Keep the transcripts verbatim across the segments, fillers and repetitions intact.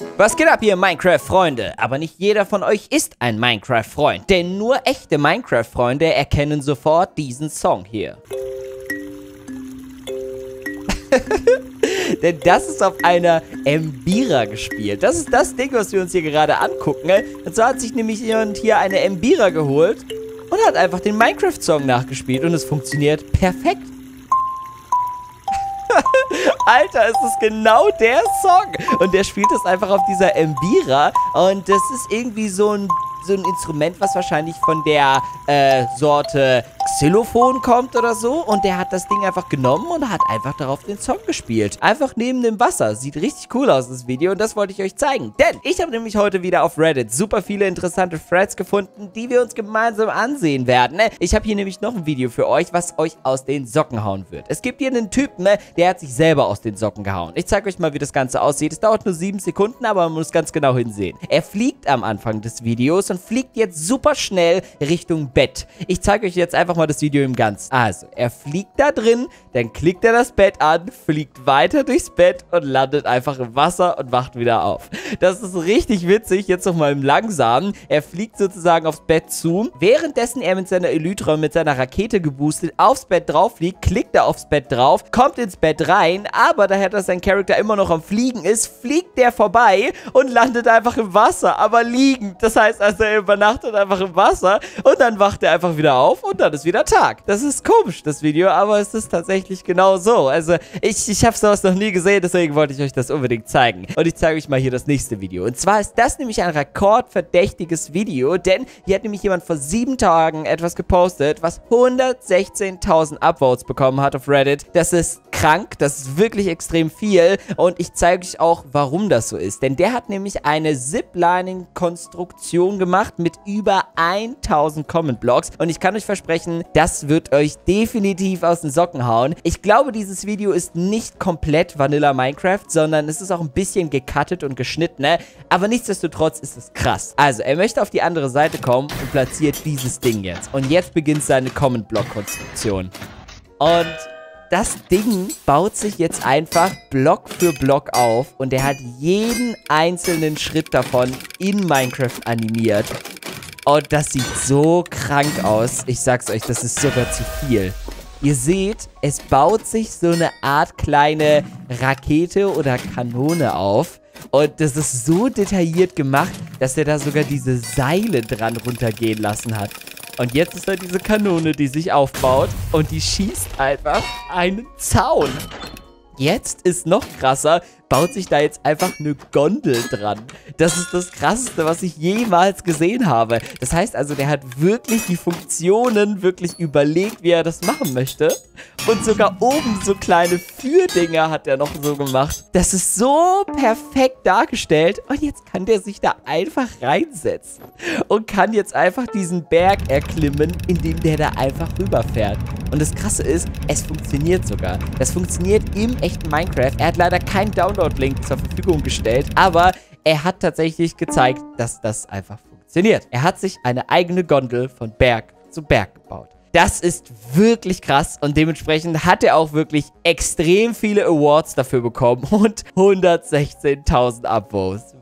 Was geht ab hier, Minecraft-Freunde? Aber nicht jeder von euch ist ein Minecraft-Freund, denn nur echte Minecraft-Freunde erkennen sofort diesen Song hier. Denn das ist auf einer Mbira gespielt. Das ist das Ding, was wir uns hier gerade angucken. Und so hat sich nämlich jemand hier eine Mbira geholt und hat einfach den Minecraft-Song nachgespielt. Und es funktioniert perfekt. Alter, es ist genau der Song. Und der spielt es einfach auf dieser Mbira. Und das ist irgendwie so ein, so ein Instrument, was wahrscheinlich von der äh, Sorte Xylophon kommt oder so. Und der hat das Ding einfach genommen und hat einfach darauf den Song gespielt. Einfach neben dem Wasser. Sieht richtig cool aus, das Video. Und das wollte ich euch zeigen. Denn ich habe nämlich heute wieder auf Reddit super viele interessante Threads gefunden, die wir uns gemeinsam ansehen werden. Ich habe hier nämlich noch ein Video für euch, was euch aus den Socken hauen wird. Es gibt hier einen Typen, der hat sich selber aus den Socken gehauen. Ich zeige euch mal, wie das Ganze aussieht. Es dauert nur sieben Sekunden, aber man muss ganz genau hinsehen. Er fliegt am Anfang des Videos und fliegt jetzt super schnell Richtung Bett. Ich zeige euch jetzt einfach mal das Video im Ganzen. Also, er fliegt da drin, dann klickt er das Bett an, fliegt weiter durchs Bett und landet einfach im Wasser und wacht wieder auf. Das ist richtig witzig, jetzt nochmal im Langsamen. Er fliegt sozusagen aufs Bett zu. Währenddessen er mit seiner Elytra, mit seiner Rakete geboostet, aufs Bett drauf fliegt, klickt er aufs Bett drauf, kommt ins Bett rein, aber daher, dass sein Charakter immer noch am Fliegen ist, fliegt der vorbei und landet einfach im Wasser, aber liegend. Das heißt also, er übernachtet einfach im Wasser und dann wacht er einfach wieder auf und dann ist wieder Tag. Das ist komisch, das Video, aber es ist tatsächlich genau so. Also, ich, ich habe sowas noch nie gesehen, deswegen wollte ich euch das unbedingt zeigen. Und ich zeige euch mal hier das nächste Video. Und zwar ist das nämlich ein rekordverdächtiges Video, denn hier hat nämlich jemand vor sieben Tagen etwas gepostet, was hundertsechzehntausend Upvotes bekommen hat auf Reddit. Das ist krank, das ist wirklich extrem viel und ich zeige euch auch, warum das so ist. Denn der hat nämlich eine Ziplining-Konstruktion gemacht mit über tausend Comment-Blocks und ich kann euch versprechen, das wird euch definitiv aus den Socken hauen. Ich glaube, dieses Video ist nicht komplett Vanilla Minecraft, sondern es ist auch ein bisschen gecuttet und geschnitten, ne? Aber nichtsdestotrotz ist es krass. Also, er möchte auf die andere Seite kommen und platziert dieses Ding jetzt. Und jetzt beginnt seine Comment-Block-Konstruktion. Und das Ding baut sich jetzt einfach Block für Block auf und er hat jeden einzelnen Schritt davon in Minecraft animiert. Und das sieht so krank aus. Ich sag's euch, das ist sogar zu viel. Ihr seht, es baut sich so eine Art kleine Rakete oder Kanone auf. Und das ist so detailliert gemacht, dass er da sogar diese Seile dran runtergehen lassen hat. Und jetzt ist da diese Kanone, die sich aufbaut und die schießt einfach einen Zaun. Jetzt ist noch krasser, baut sich da jetzt einfach eine Gondel dran. Das ist das Krasseste, was ich jemals gesehen habe. Das heißt also, der hat wirklich die Funktionen wirklich überlegt, wie er das machen möchte. Und sogar oben so kleine Führdinger hat er noch so gemacht. Das ist so perfekt dargestellt. Und jetzt kann der sich da einfach reinsetzen. Und kann jetzt einfach diesen Berg erklimmen, indem der da einfach rüberfährt. Und das Krasse ist, es funktioniert sogar. Das funktioniert im echten Minecraft. Er hat leider keinen Download-Link zur Verfügung gestellt, aber er hat tatsächlich gezeigt, dass das einfach funktioniert. Er hat sich eine eigene Gondel von Berg zu Berg gebaut. Das ist wirklich krass und dementsprechend hat er auch wirklich extrem viele Awards dafür bekommen und hundertsechzehntausend Upvotes.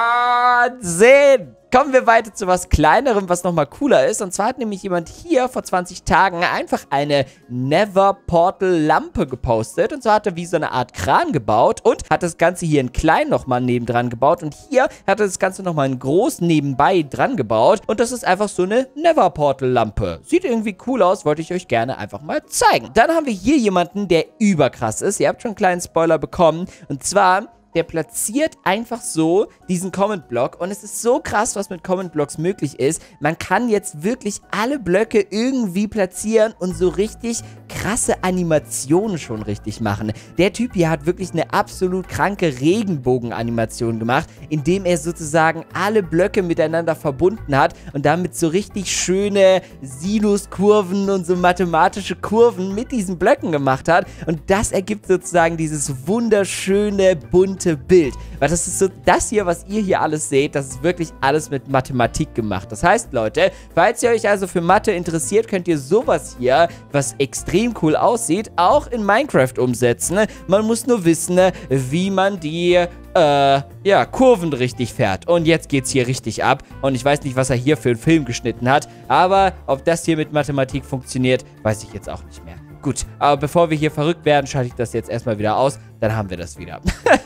Wahnsinn! Kommen wir weiter zu was Kleinerem, was nochmal cooler ist. Und zwar hat nämlich jemand hier vor zwanzig Tagen einfach eine Nether-Portal-Lampe gepostet. Und zwar hat er wie so eine Art Kran gebaut und hat das Ganze hier in klein nochmal nebendran gebaut. Und hier hat er das Ganze nochmal in groß nebenbei dran gebaut. Und das ist einfach so eine Nether-Portal-Lampe. Sieht irgendwie cool aus, wollte ich euch gerne einfach mal zeigen. Dann haben wir hier jemanden, der überkrass ist. Ihr habt schon einen kleinen Spoiler bekommen. Und zwar... der platziert einfach so diesen Comment-Block und es ist so krass, was mit Comment-Blocks möglich ist. Man kann jetzt wirklich alle Blöcke irgendwie platzieren und so richtig krasse Animationen schon richtig machen. Der Typ hier hat wirklich eine absolut kranke Regenbogen-Animation gemacht, indem er sozusagen alle Blöcke miteinander verbunden hat und damit so richtig schöne Sinuskurven und so mathematische Kurven mit diesen Blöcken gemacht hat. Und das ergibt sozusagen dieses wunderschöne, bunte gesamte Bild. Weil das ist so, das hier, was ihr hier alles seht, das ist wirklich alles mit Mathematik gemacht. Das heißt, Leute, falls ihr euch also für Mathe interessiert, könnt ihr sowas hier, was extrem cool aussieht, auch in Minecraft umsetzen. Man muss nur wissen, wie man die, äh, ja, Kurven richtig fährt. Und jetzt geht's hier richtig ab. Und ich weiß nicht, was er hier für einen Film geschnitten hat. Aber ob das hier mit Mathematik funktioniert, weiß ich jetzt auch nicht mehr. Gut, aber bevor wir hier verrückt werden, schalte ich das jetzt erstmal wieder aus. Dann haben wir das wieder.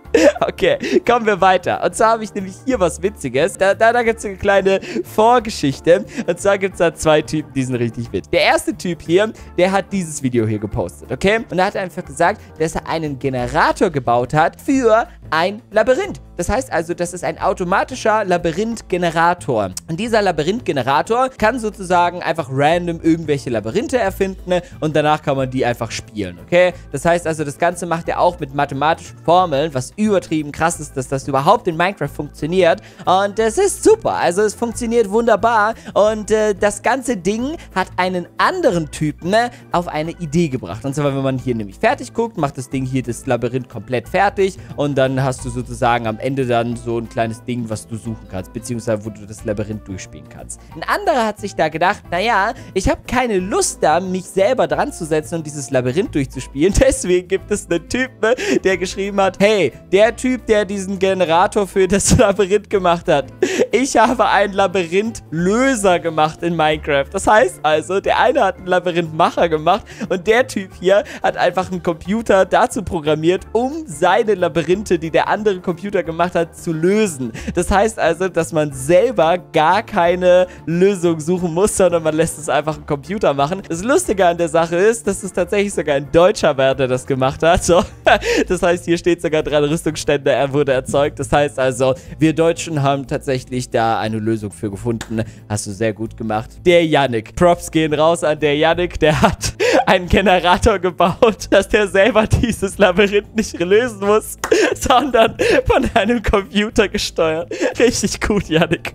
Okay, kommen wir weiter. Und zwar habe ich nämlich hier was Witziges. Da, da, da gibt es eine kleine Vorgeschichte. Und zwar gibt es da zwei Typen, die sind richtig witzig. Der erste Typ hier, der hat dieses Video hier gepostet, okay? Und er hat einfach gesagt, dass er einen Generator gebaut hat für ein Labyrinth. Das heißt also, das ist ein automatischer Labyrinth-Generator. Und dieser Labyrinth-Generator kann sozusagen einfach random irgendwelche Labyrinthe erfinden und danach kann man die einfach spielen, okay? Das heißt also, das Ganze macht er auch mit mathematischen Formeln, was übertrieben krass ist, dass das überhaupt in Minecraft funktioniert. Und das ist super. Also es funktioniert wunderbar. Und äh, das ganze Ding hat einen anderen Typen ne, auf eine Idee gebracht. Und zwar, wenn man hier nämlich fertig guckt, macht das Ding hier das Labyrinth komplett fertig. Und dann hast du sozusagen am Ende dann so ein kleines Ding, was du suchen kannst. Beziehungsweise, wo du das Labyrinth durchspielen kannst. Ein anderer hat sich da gedacht, naja, ich habe keine Lust da, mich selber dran zu setzen und dieses Labyrinth durchzuspielen. Deswegen gibt es einen Typen, der geschrieben hat, hey, der Typ, der diesen Generator für das Labyrinth gemacht hat. Ich habe einen Labyrinth-Löser gemacht in Minecraft. Das heißt also, der eine hat einen Labyrinth-Macher gemacht und der Typ hier hat einfach einen Computer dazu programmiert, um seine Labyrinthe, die der andere Computer gemacht hat, zu lösen. Das heißt also, dass man selber gar keine Lösung suchen muss, sondern man lässt es einfach im Computer machen. Das Lustige an der Sache ist, dass es tatsächlich sogar ein Deutscher war, der das gemacht hat. So. Das heißt, hier steht sogar dran, Rüstungsstände, er wurde erzeugt. Das heißt also, wir Deutschen haben tatsächlich da eine Lösung für gefunden. Hast du sehr gut gemacht. Der Yannick. Props gehen raus an der Yannick. Der hat einen Generator gebaut, dass der selber dieses Labyrinth nicht lösen muss, sondern von einem Computer gesteuert. Richtig gut, Yannick.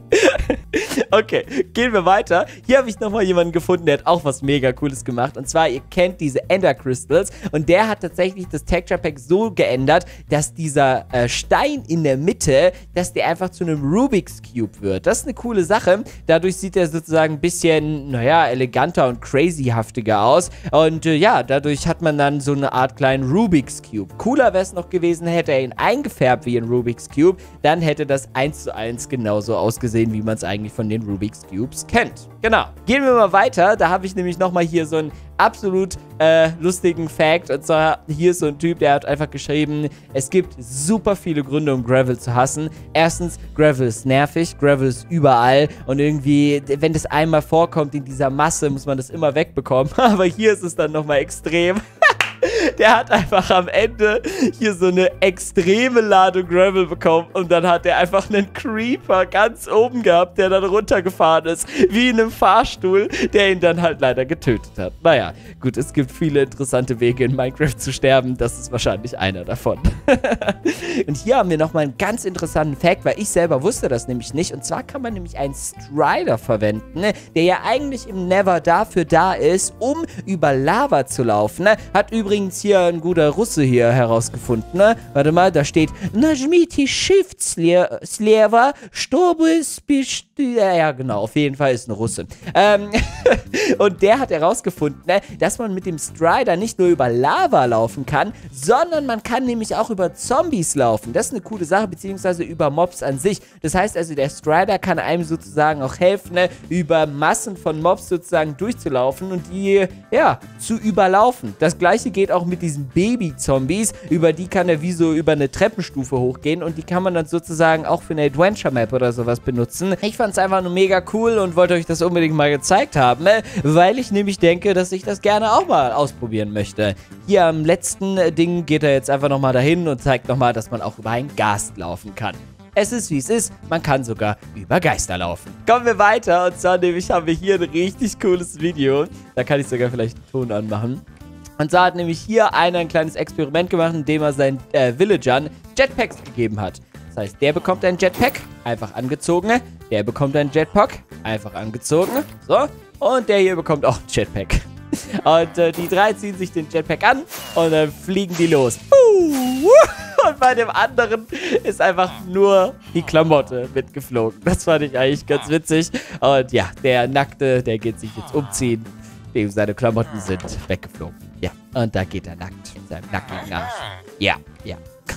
Okay, gehen wir weiter. Hier habe ich nochmal jemanden gefunden, der hat auch was mega Cooles gemacht. Und zwar, ihr kennt diese Ender Crystals. Und der hat tatsächlich das Texture Pack so geändert, dass dieser äh, Stein in der Mitte, dass der einfach zu einem Rubik's Cube wird. Das ist eine coole Sache. Dadurch sieht er sozusagen ein bisschen, naja, eleganter und crazyhaftiger aus. Und äh, ja, dadurch hat man dann so eine Art kleinen Rubik's Cube. Cooler wäre es noch gewesen, hätte er ihn eingefärbt wie ein Rubik's Cube. Dann hätte das eins zu eins genauso ausgesehen, wie man es eigentlich von den Rubik's Cubes kennt. Genau. Gehen wir mal weiter. Da habe ich nämlich nochmal hier so einen absolut äh, lustigen Fact. Und zwar, hier ist so ein Typ, der hat einfach geschrieben, es gibt super viele Gründe, um Gravel zu hassen. Erstens, Gravel ist nervig, Gravel ist überall und irgendwie, wenn das einmal vorkommt in dieser Masse, muss man das immer wegbekommen. Aber hier ist es dann nochmal extrem. Der hat einfach am Ende hier so eine extreme Ladung Gravel bekommen und dann hat er einfach einen Creeper ganz oben gehabt, der dann runtergefahren ist, wie in einem Fahrstuhl, der ihn dann halt leider getötet hat. Naja, gut, es gibt viele interessante Wege in Minecraft zu sterben, das ist wahrscheinlich einer davon. Und hier haben wir nochmal einen ganz interessanten Fact, weil ich selber wusste das nämlich nicht, und zwar kann man nämlich einen Strider verwenden, der ja eigentlich im Nether dafür da ist, um über Lava zu laufen. Hat übrigens hier ein guter Russe hier herausgefunden, ne? Warte mal, da steht Najmiti Shift Sleva, Stobis ja, genau, auf jeden Fall ist ein Russe. Ähm, und der hat herausgefunden, ne, dass man mit dem Strider nicht nur über Lava laufen kann, sondern man kann nämlich auch über Zombies laufen. Das ist eine coole Sache, beziehungsweise über Mobs an sich. Das heißt also, der Strider kann einem sozusagen auch helfen, ne, über Massen von Mobs sozusagen durchzulaufen und die, ja, zu überlaufen. Das gleiche geht auch mit diesen Baby-Zombies, über die kann er wie so über eine Treppenstufe hochgehen und die kann man dann sozusagen auch für eine Adventure-Map oder sowas benutzen. Ich fand es einfach nur mega cool und wollte euch das unbedingt mal gezeigt haben, weil ich nämlich denke, dass ich das gerne auch mal ausprobieren möchte. Hier am letzten Ding geht er jetzt einfach nochmal dahin und zeigt nochmal, dass man auch über einen Gast laufen kann. Es ist, wie es ist. Man kann sogar über Geister laufen. Kommen wir weiter. Und zwar nämlich haben wir hier ein richtig cooles Video. Da kann ich sogar vielleicht einen Ton anmachen. Und zwar hat nämlich hier einer ein kleines Experiment gemacht, indem er seinen äh, Villagern Jetpacks gegeben hat. Das heißt, der bekommt ein Jetpack, einfach angezogen. Der bekommt ein Jetpack, einfach angezogen. So. Und der hier bekommt auch ein Jetpack. Und äh, die drei ziehen sich den Jetpack an und dann fliegen die los. Uh, uh. Und bei dem anderen ist einfach nur die Klamotte mitgeflogen. Das fand ich eigentlich ganz witzig. Und ja, der Nackte, der geht sich jetzt umziehen. Dem seine Klamotten sind weggeflogen. Ja, und da geht er nackt mit seinem nackigen Arsch. Ja, ja.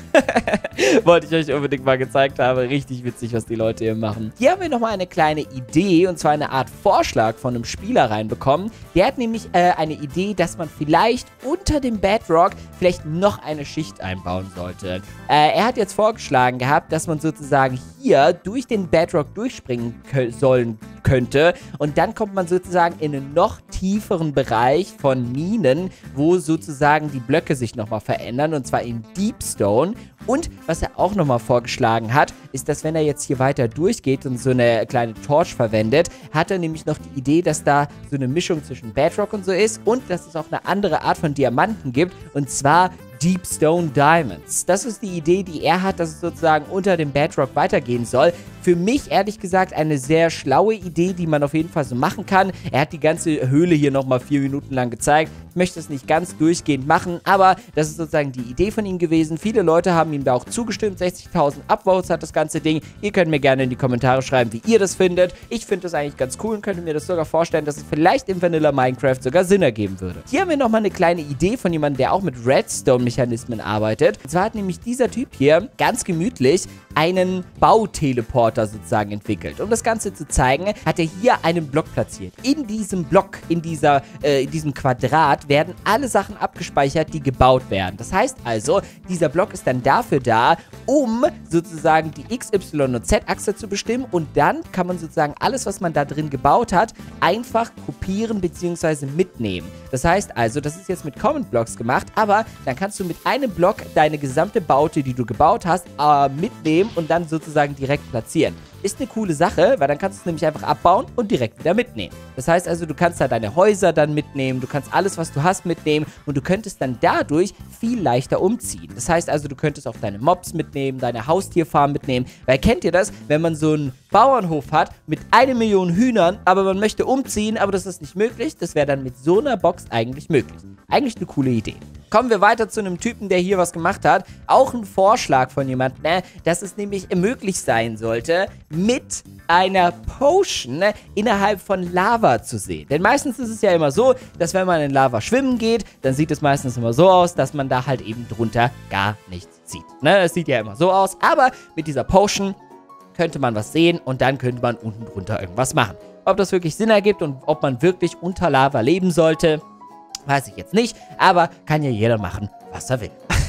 Wollte ich euch unbedingt mal gezeigt haben. Richtig witzig, was die Leute hier machen. Hier haben wir nochmal eine kleine Idee, und zwar eine Art Vorschlag von einem Spieler reinbekommen. Der hat nämlich äh, eine Idee, dass man vielleicht unter dem Bedrock vielleicht noch eine Schicht einbauen sollte. Äh, er hat jetzt vorgeschlagen gehabt, dass man sozusagen hier durch den Bedrock durchspringen kö sollen könnte, und dann kommt man sozusagen in einen noch tieferen Bereich von Minen, wo sozusagen die Blöcke sich nochmal verändern, und zwar in Deepstone. Und was er auch nochmal vorgeschlagen hat, ist, dass wenn er jetzt hier weiter durchgeht und so eine kleine Torch verwendet, hat er nämlich noch die Idee, dass da so eine Mischung zwischen Bedrock und so ist und dass es auch eine andere Art von Diamanten gibt, und zwar Deepstone Diamonds. Das ist die Idee, die er hat, dass es sozusagen unter dem Bedrock weitergehen soll. Für mich, ehrlich gesagt, eine sehr schlaue Idee, die man auf jeden Fall so machen kann. Er hat die ganze Höhle hier nochmal vier Minuten lang gezeigt. Ich möchte es nicht ganz durchgehend machen, aber das ist sozusagen die Idee von ihm gewesen. Viele Leute haben ihm da auch zugestimmt. sechzigtausend Upvotes hat das ganze Ding. Ihr könnt mir gerne in die Kommentare schreiben, wie ihr das findet. Ich finde das eigentlich ganz cool und könnte mir das sogar vorstellen, dass es vielleicht im Vanilla Minecraft sogar Sinn ergeben würde. Hier haben wir nochmal eine kleine Idee von jemandem, der auch mit Redstone-Mechanismen arbeitet. Und zwar hat nämlich dieser Typ hier ganz gemütlich einen Bauteleporter sozusagen entwickelt. Um das Ganze zu zeigen, hat er hier einen Block platziert. In diesem Block, in, dieser, äh, in diesem Quadrat, werden alle Sachen abgespeichert, die gebaut werden. Das heißt also, dieser Block ist dann dafür da, um sozusagen die X, Y und Z-Achse zu bestimmen, und dann kann man sozusagen alles, was man da drin gebaut hat, einfach kopieren bzw. mitnehmen. Das heißt also, das ist jetzt mit Common Blocks gemacht, aber dann kannst du mit einem Block deine gesamte Baute, die du gebaut hast, äh, mitnehmen und dann sozusagen direkt platzieren. Ist eine coole Sache, weil dann kannst du es nämlich einfach abbauen und direkt wieder mitnehmen. Das heißt also, du kannst da deine Häuser dann mitnehmen, du kannst alles, was du hast, mitnehmen, und du könntest dann dadurch viel leichter umziehen. Das heißt also, du könntest auch deine Mobs mitnehmen, deine Haustierfarm mitnehmen, weil kennt ihr das, wenn man so einen Bauernhof hat mit eine Million Hühnern, aber man möchte umziehen, aber das ist nicht möglich, das wäre dann mit so einer Box eigentlich möglich. Eigentlich eine coole Idee. Kommen wir weiter zu einem Typen, der hier was gemacht hat. Auch ein Vorschlag von jemandem, ne, dass es nämlich möglich sein sollte, mit einer Potion innerhalb von Lava zu sehen. Denn meistens ist es ja immer so, dass wenn man in Lava schwimmen geht, dann sieht es meistens immer so aus, dass man da halt eben drunter gar nichts sieht. Ne, es sieht ja immer so aus, aber mit dieser Potion könnte man was sehen und dann könnte man unten drunter irgendwas machen. Ob das wirklich Sinn ergibt und ob man wirklich unter Lava leben sollte, weiß ich jetzt nicht, aber kann ja jeder machen, was er will.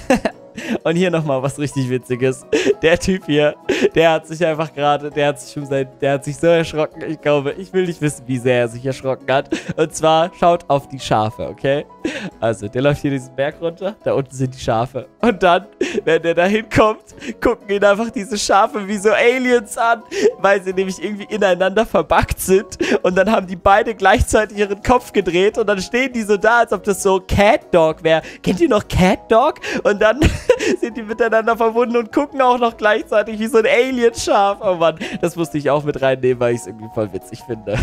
Und hier nochmal was richtig Witziges. Der Typ hier, der hat sich einfach gerade, der hat sich schon seit, der hat sich so erschrocken. Ich glaube, ich will nicht wissen, wie sehr er sich erschrocken hat. Und zwar, schaut auf die Schafe, okay? Also, der läuft hier diesen Berg runter, da unten sind die Schafe. Und dann, wenn der da hinkommt, gucken ihn einfach diese Schafe wie so Aliens an, weil sie nämlich irgendwie ineinander verbuggt sind. Und dann haben die beide gleichzeitig ihren Kopf gedreht und dann stehen die so da, als ob das so Cat Dog wäre. Kennt ihr noch Cat Dog? Und dann sind die miteinander verbunden und gucken auch noch gleichzeitig wie so ein Alien-Schaf. Oh Mann, das musste ich auch mit reinnehmen, weil ich es irgendwie voll witzig finde.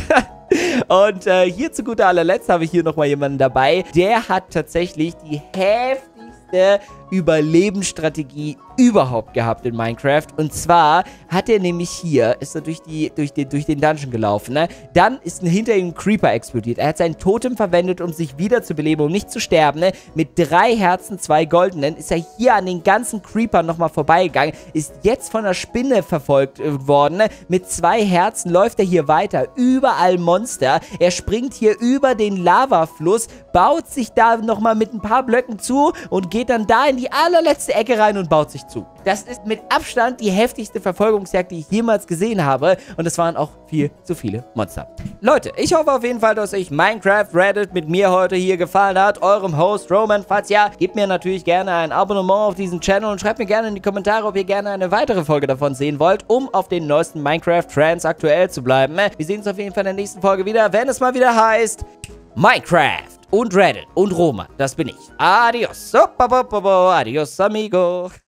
Und äh, hier zu guter allerletzt habe ich hier nochmal jemanden dabei, der hat tatsächlich die heftigste Überlebensstrategie überhaupt gehabt in Minecraft. Und zwar hat er nämlich hier, ist er durch, die, durch, den, durch den Dungeon gelaufen, ne? Dann ist hinter ihm ein Creeper explodiert. Er hat sein Totem verwendet, um sich wieder zu beleben, um nicht zu sterben, ne? Mit drei Herzen, zwei goldenen, ist er hier an den ganzen Creepern nochmal vorbeigegangen, ist jetzt von der Spinne verfolgt äh, worden, ne? Mit zwei Herzen läuft er hier weiter, überall Monster. Er springt hier über den Lavafluss, baut sich da nochmal mit ein paar Blöcken zu und geht dann da in die allerletzte Ecke rein und baut sich zu. Das ist mit Abstand die heftigste Verfolgungsjagd, die ich jemals gesehen habe. Und es waren auch viel zu viele Monster. Leute, ich hoffe auf jeden Fall, dass euch Minecraft Reddit mit mir heute hier gefallen hat. Eurem Host Roman. Falls ja, gebt mir natürlich gerne ein Abonnement auf diesen Channel und schreibt mir gerne in die Kommentare, ob ihr gerne eine weitere Folge davon sehen wollt, um auf den neuesten Minecraft-Trends aktuell zu bleiben. Wir sehen uns auf jeden Fall in der nächsten Folge wieder, wenn es mal wieder heißt Minecraft und Reddit und Roman. Das bin ich. Adios. Adios, amigo.